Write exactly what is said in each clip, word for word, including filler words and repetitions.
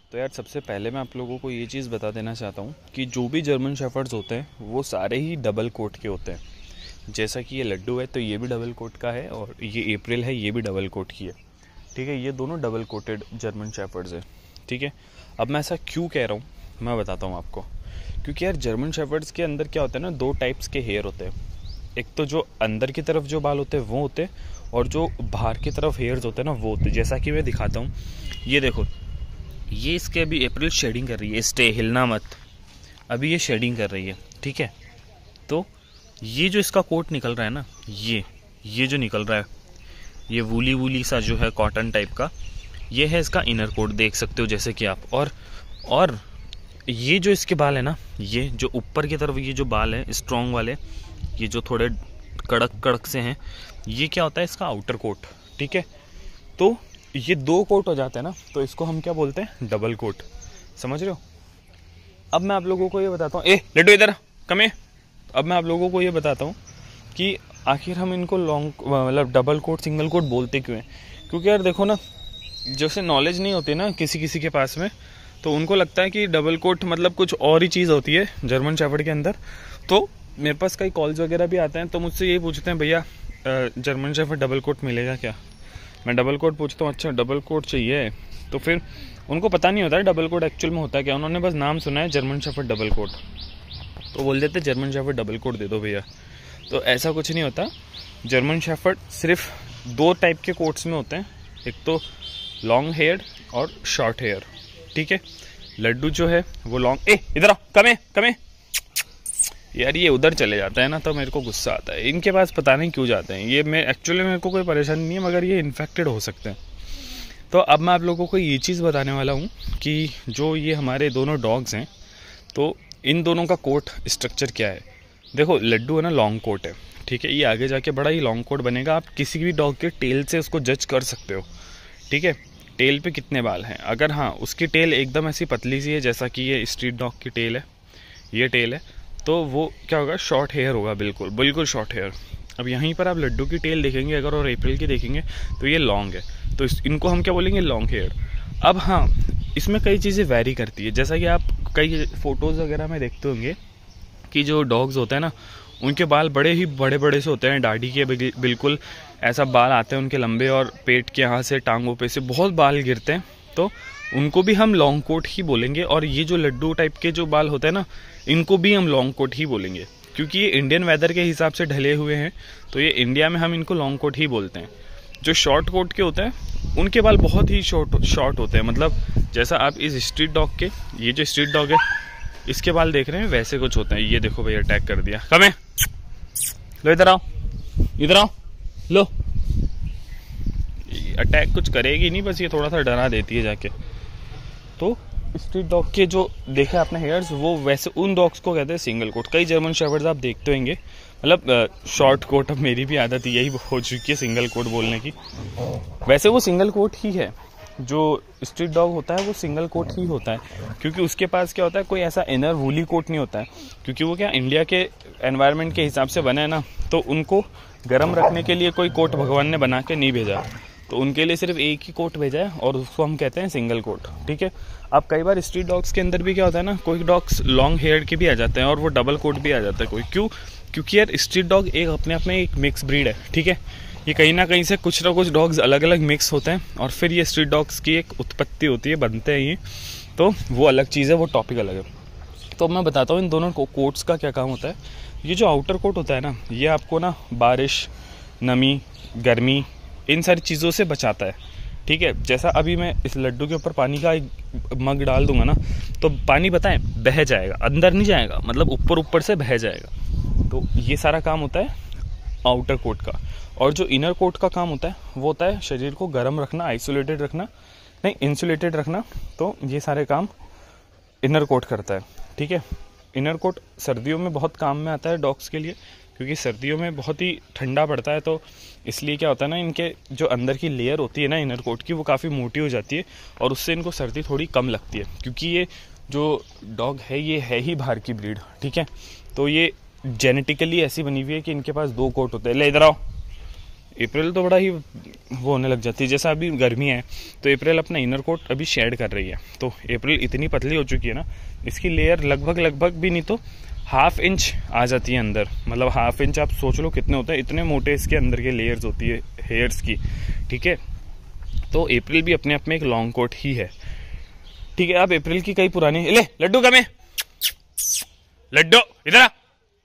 तो यार सबसे पहले मैं आप लोगों को ये चीज़ बता देना चाहता हूँ कि जो भी जर्मन शेफर्ड्स होते हैं वो सारे ही डबल कोट के होते हैं। जैसा कि ये लड्डू है तो ये भी डबल कोट का है, और ये अप्रैल है ये भी डबल कोट की है। ठीक है, ये दोनों डबल कोटेड जर्मन शेफर्ड्स है। ठीक है, अब मैं ऐसा क्यों कह रहा हूँ मैं बताता हूँ आपको। क्योंकि यार जर्मन शेफर्ड्स के अंदर क्या होता है ना, दो टाइप्स के हेयर होते हैं। एक तो जो अंदर की तरफ जो बाल होते हैं वो होते हैं, और जो बाहर की तरफ हेयर्स होते हैं ना वो होते हैं। जैसा कि मैं दिखाता हूँ, ये देखो, ये इसके अभी अप्रैल शेडिंग कर रही है, स्टे हिलना मत, अभी ये शेडिंग कर रही है। ठीक है, तो ये जो इसका कोट निकल रहा है ना, ये ये जो निकल रहा है, ये वूली वूली सा जो है कॉटन टाइप का, ये है इसका इनर कोट, देख सकते हो जैसे कि आप। और और ये जो इसके बाल है ना, ये जो ऊपर की तरफ ये जो बाल है स्ट्रॉन्ग वाले, ये जो थोड़े कड़क कड़क से हैं, ये क्या होता है इसका आउटर कोट। ठीक है, तो ये दो कोट हो जाते हैं ना, तो इसको हम क्या बोलते हैं, डबल कोट। समझ रहे हो। अब मैं आप लोगों को ये बताता हूँ, ए लड्डू इधर कमे। अब मैं आप लोगों को ये बताता हूँ कि आखिर हम इनको लॉन्ग मतलब डबल कोट सिंगल कोट बोलते क्यों हैं। क्योंकि यार देखो ना, जैसे नॉलेज नहीं होती ना किसी किसी के पास में, तो उनको लगता है कि डबल कोट मतलब कुछ और ही चीज़ होती है जर्मन शेफर्ड के अंदर। तो मेरे पास कई कॉल्स वगैरह भी आते हैं, तो मुझसे यही पूछते हैं, भैया जर्मन शेफर्ड डबल कोट मिलेगा क्या। मैं डबल कोट पूछता हूँ, अच्छा डबल कोट चाहिए। तो फिर उनको पता नहीं होता है डबल कोट एक्चुअल में होता है क्या, उन्होंने बस नाम सुना है जर्मन शेफर्ड डबल कोट, तो बोल देते जर्मन शेफर्ड डबल कोट दे दो भैया। तो ऐसा कुछ नहीं होता। जर्मन शेफर्ड सिर्फ दो टाइप के कोट्स में होते हैं, एक तो लॉन्ग हेयर और शॉर्ट हेयर। ठीक है, लड्डू जो है वो लॉन्ग, ए इधर आओ, कमे कमे यार, ये उधर चले जाता है ना तो मेरे को गुस्सा आता है। इनके पास पता नहीं क्यों जाते हैं ये, मैं एक्चुअली मेरे को कोई परेशानी नहीं है, मगर ये इन्फेक्टेड हो सकते हैं। तो अब मैं आप लोगों को ये चीज़ बताने वाला हूँ कि जो ये हमारे दोनों डॉग्स हैं, तो इन दोनों का कोट स्ट्रक्चर क्या है। देखो लड्डू है ना लॉन्ग कोट है, ठीक है, ये आगे जाके बड़ा ही लॉन्ग कोट बनेगा। आप किसी भी डॉग के टेल से उसको जज कर सकते हो। ठीक है, टेल पे कितने बाल हैं। अगर हाँ उसकी टेल एकदम ऐसी पतली सी है जैसा कि ये स्ट्रीट डॉग की टेल है, ये टेल है, तो वो क्या होगा, शॉर्ट हेयर होगा, बिल्कुल बिल्कुल शॉर्ट हेयर। अब यहीं पर आप लड्डू की टेल देखेंगे अगर और अप्रैल की देखेंगे तो ये लॉन्ग है, तो इस, इनको हम क्या बोलेंगे, लॉन्ग हेयर। अब हाँ इसमें कई चीज़ें वैरी करती है, जैसा कि आप कई फोटोज़ वगैरह में देखते होंगे कि जो डॉग्स होते हैं ना उनके बाल बड़े ही बड़े बड़े से होते हैं, दाढ़ी के बिल्कुल ऐसा बाल आते हैं उनके लंबे, और पेट के यहाँ से टांगों पे से बहुत बाल गिरते हैं, तो उनको भी हम लॉन्ग कोट ही बोलेंगे। और ये जो लड्डू टाइप के जो बाल होते हैं ना, इनको भी हम लॉन्ग कोट ही बोलेंगे, क्योंकि ये इंडियन वेदर के हिसाब से ढले हुए हैं, तो ये इंडिया में हम इनको लॉन्ग कोट ही बोलते हैं। जो शॉर्ट कोट के होते हैं उनके बाल बहुत ही शॉर्ट शॉर्ट होते हैं, मतलब जैसा आप इस स्ट्रीट डॉग के, ये जो स्ट्रीट डॉग है इसके बाल देख रहे हैं वैसे कुछ होते हैं। ये देखो भैया अटैक कर दिया, कमे लो इधर आओ, इधर आओ लो। अटैक कुछ करेगी नहीं, बस ये थोड़ा सा डरा देती है जाके। तो स्ट्रीट डॉग के जो देखे आपने हेयर्स, वो वैसे उन डॉग्स को कहते हैं सिंगल कोट। कई जर्मन शेफर्ड्स आप देखते होंगे, मतलब शॉर्ट कोट, अब मेरी भी आदत यही हो चुकी है सिंगल कोट बोलने की। वैसे वो सिंगल कोट ही है, जो स्ट्रीट डॉग होता है वो सिंगल कोट ही होता है, क्योंकि उसके पास क्या होता है, कोई ऐसा इनर वूली कोट नहीं होता है, क्योंकि वो क्या इंडिया के एनवायरनमेंट के हिसाब से बना है ना, तो उनको गर्म रखने के लिए कोई कोट भगवान ने बना के नहीं भेजा, तो उनके लिए सिर्फ एक ही कोट भेजा है, और उसको हम कहते हैं सिंगल कोट। ठीक है, अब कई बार स्ट्रीट डॉग्स के अंदर भी क्या होता है ना, कोई डॉग्स लॉन्ग हेयर के भी आ जाते हैं और वो डबल कोट भी आ जाता है कोई। क्यों? क्योंकि यार स्ट्रीट डॉग एक अपने आप में एक मिक्स ब्रीड है। ठीक है, ये कहीं ना कहीं से कुछ ना कुछ डॉग्स अलग अलग मिक्स होते हैं, और फिर ये स्ट्रीट डॉग्स की एक उत्पत्ति होती है, बनते हैं ये, तो वो अलग चीज़ है, वो टॉपिक अलग है। तो मैं बताता हूँ इन दोनों को कोट्स का क्या काम होता है। ये जो आउटर कोट होता है ना, ये आपको ना बारिश, नमी, गर्मी, इन सारी चीज़ों से बचाता है। ठीक है, जैसा अभी मैं इस लड्डू के ऊपर पानी का एक मग डाल दूंगा ना, तो पानी बताएं बह जाएगा, अंदर नहीं जाएगा, मतलब ऊपर ऊपर से बह जाएगा। तो ये सारा काम होता है आउटर कोट का। और जो इनर कोट का काम होता है वो होता है शरीर को गर्म रखना, आइसोलेटेड रखना, नहीं इंसुलेटेड रखना। तो ये सारे काम इनर कोट करता है। ठीक है, इनर कोट सर्दियों में बहुत काम में आता है डॉग्स के लिए, क्योंकि सर्दियों में बहुत ही ठंडा पड़ता है, तो इसलिए क्या होता है ना, इनके जो अंदर की लेयर होती है ना इनर कोट की, वो काफ़ी मोटी हो जाती है, और उससे इनको सर्दी थोड़ी कम लगती है, क्योंकि ये जो डॉग है ये है ही बाहर की ब्रीड। ठीक है, तो ये जेनेटिकली ऐसी बनी हुई है कि इनके पास दो कोट होते हैं। ले इधर आओ, अप्रैल तो बड़ा ही वो होने लग जाती है, जैसा अभी गर्मी है तो अप्रैल अपना इनर कोट अभी शेड कर रही है। तो अप्रैल इतनी पतली हो चुकी है ना, इसकी लेयर लगभग लगभग भी नहीं तो हाफ इंच आ जाती है अंदर। मतलब हाफ इंच आप सोच लो कितने होते हैं, इतने मोटे इसके अंदर के लेयर्स होती है हेयर्स की, ठीक है। तो अप्रैल भी अपने आप में एक लॉन्ग कोट ही है, ठीक है। आप अप्रैल की कई पुरानी, ले लड्डू कम है, लड्डू इधर आ।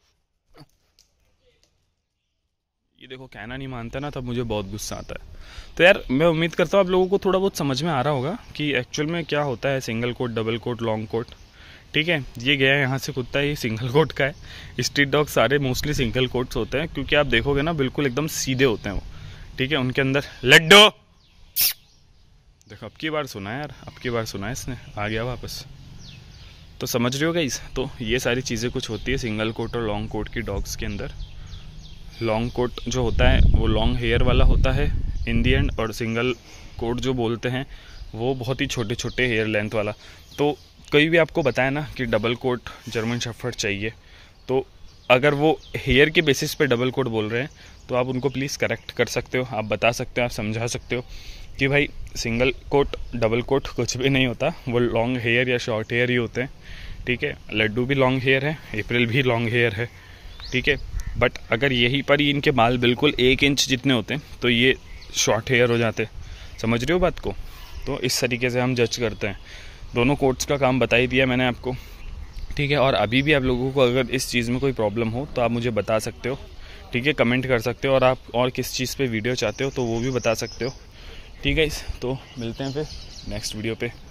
ये देखो कहना नहीं मानता ना, तब मुझे बहुत गुस्सा आता है। तो यार मैं उम्मीद करता हूँ आप लोगों को थोड़ा बहुत समझ में आ रहा होगा कि एक्चुअल में क्या होता है single coat, double coat, long coat, ठीक है। ये गया है यहाँ से कुत्ता, ये सिंगल कोट का है। स्ट्रीट डॉग सारे मोस्टली सिंगल कोट्स होते हैं, क्योंकि आप देखोगे ना बिल्कुल एकदम सीधे होते हैं वो, ठीक है। उनके अंदर लड्डू देखो, अब की बार सुना है यार, अब की बार सुना है इसने, आ गया वापस। तो समझ रहे हो गाइस, तो ये सारी चीज़ें कुछ होती है सिंगल कोट और लॉन्ग कोट की डॉग्स के अंदर। लॉन्ग कोट जो होता है वो लॉन्ग हेयर वाला होता है इन दी एंड, और सिंगल कोट जो बोलते हैं वो बहुत ही छोटे छोटे हेयर लेंथ वाला। तो कोई भी आपको बताया ना कि डबल कोट जर्मन शेफर्ड चाहिए, तो अगर वो हेयर के बेसिस पे डबल कोट बोल रहे हैं तो आप उनको प्लीज़ करेक्ट कर सकते हो, आप बता सकते हो, आप समझा सकते हो कि भाई सिंगल कोट डबल कोट कुछ भी नहीं होता, वो लॉन्ग हेयर या शॉर्ट हेयर ही होते हैं, ठीक है। लड्डू भी लॉन्ग हेयर है, अप्रैल भी लॉन्ग हेयर है, ठीक है। बट अगर यहीं पर ही इनके बाल बिल्कुल एक इंच जितने होते हैं तो ये शॉर्ट हेयर हो जाते, समझ रहे हो बात को। तो इस तरीके से हम जज करते हैं। दोनों कोट्स का काम बता ही दिया मैंने आपको, ठीक है। और अभी भी आप लोगों को अगर इस चीज़ में कोई प्रॉब्लम हो तो आप मुझे बता सकते हो, ठीक है, कमेंट कर सकते हो। और आप और किस चीज़ पे वीडियो चाहते हो तो वो भी बता सकते हो, ठीक है। तो मिलते हैं फिर नेक्स्ट वीडियो पे।